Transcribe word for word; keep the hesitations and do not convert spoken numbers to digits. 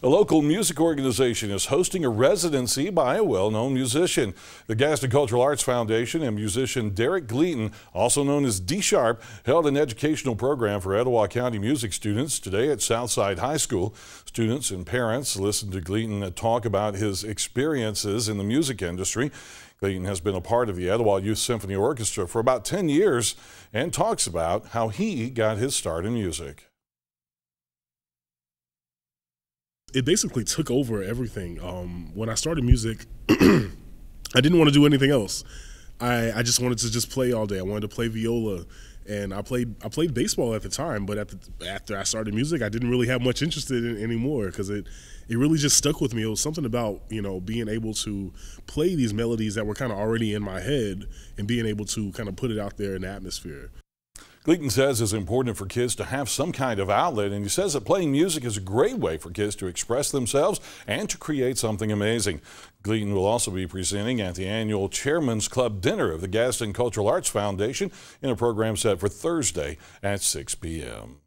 A local music organization is hosting a residency by a well-known musician. The Gaston Cultural Arts Foundation and musician Derek Gleaton, also known as D-Sharp, held an educational program for Etowah County music students today at Southside High School. Students and parents listened to Gleaton talk about his experiences in the music industry. Gleaton has been a part of the Etowah Youth Symphony Orchestra for about ten years and talks about how he got his start in music. It basically took over everything. Um, when I started music, I didn't want to do anything else. I, I just wanted to just play all day. I wanted to play viola, and I played I played baseball at the time. But at the, after I started music, I didn't really have much interest in it anymore because it it really just stuck with me. It was something about you know being able to play these melodies that were kind of already in my head and being able to kind of put it out there in the atmosphere. Gleaton says it's important for kids to have some kind of outlet, and he says that playing music is a great way for kids to express themselves and to create something amazing. Gleaton will also be presenting at the annual Chairman's Club dinner of the Gaston Cultural Arts Foundation in a program set for Thursday at six p m